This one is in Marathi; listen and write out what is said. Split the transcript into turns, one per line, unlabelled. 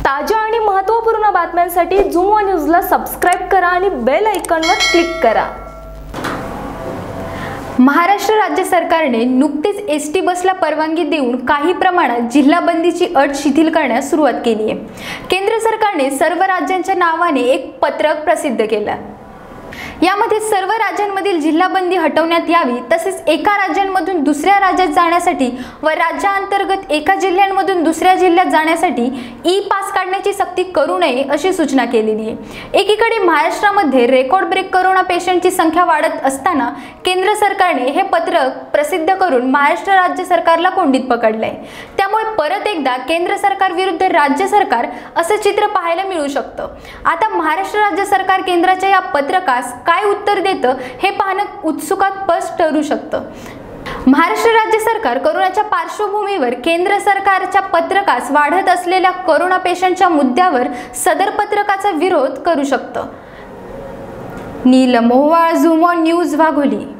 ताज्या आणि महत्त्वपूर्ण बातम्यांसाठी झूम न्यूजला सबस्क्राइब करा आणि बेल आयकॉनवर क्लिक करा।
महाराष्ट्र राज्य सरकारने नुकतीच एसटी बसला परवानगी देऊन काही प्रमाणात जिल्हा बंदीची अट शिथिल करण्यास सुरुवात केली आहे। केंद्र सरकारने सर्व राज्यांच्या नावाने एक पत्रक प्रसिद्ध केलं। यामध्ये सर्व राज्यांमधील जिल्हा बंदी हटवण्यात यावी, तसेच एका राज्यांमधून दुसऱ्या राज्यात जाण्यासाठी व राज्यांतर्गत एका जिल्ह्यांमधून दुसऱ्या जिल्ह्यात जाण्यासाठी ई पास काढण्याची सक्ती करू नये अशी सूचना केलेली आहे। एकीकडे महाराष्ट्रामध्ये रेकॉर्ड ब्रेक कोरोना पेशंटची संख्या वाढत असताना केंद्र सरकारने हे पत्रक प्रसिद्ध करून महाराष्ट्र राज्य सरकारला कोंडीत पकडलंय। त्यामुळे परत एकदा केंद्र सरकार विरुद्ध राज्य सरकार असे चित्र पाहायला मिळू शकतं। आता महाराष्ट्र राज्य सरकार केंद्राच्या या पत्रकास काय उत्तर देतं हे पाहणं उत्सुकास्पद ठरू शकतं। महाराष्ट्र राज्य सरकार कोरोनाच्या पार्श्वभूमीवर केंद्र सरकारच्या पत्रकास वाढत असलेल्या कोरोना पेशंटच्या मुद्द्यावर सदर पत्रकाचा विरोध करू शकतं। Neelam Mohwal, zoom on news, Wagholi.